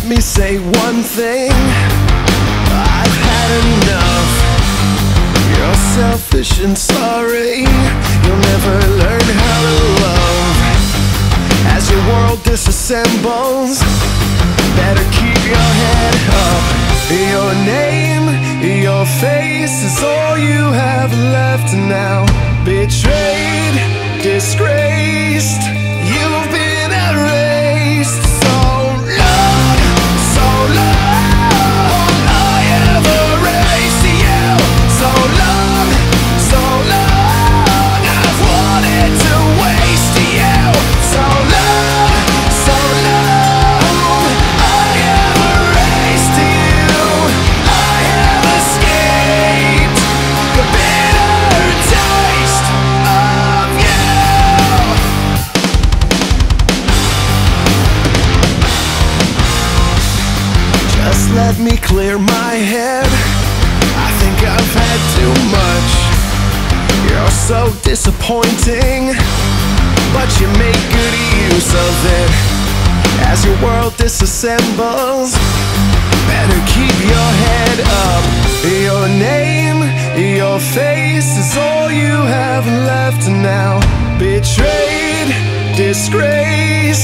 me say one thing. I've had enough. You're selfish and sorry. You'll never learn how to love. As your world disassembles, better keep your head up. Your name, your face is all you have left now. Betrayed, disgraced, you've been erased. So long, so long, I have erased you. So long, so long, I've wanted to waste you. So long, so long, I have erased you. I have escaped the bitter taste of you. Just let me clear my head. I think I've had too much. You're so disappointing, but you make good use of it. As your world disassembles, better keep your head up. Your name, your face is all you have left now. Betrayed, disgraced,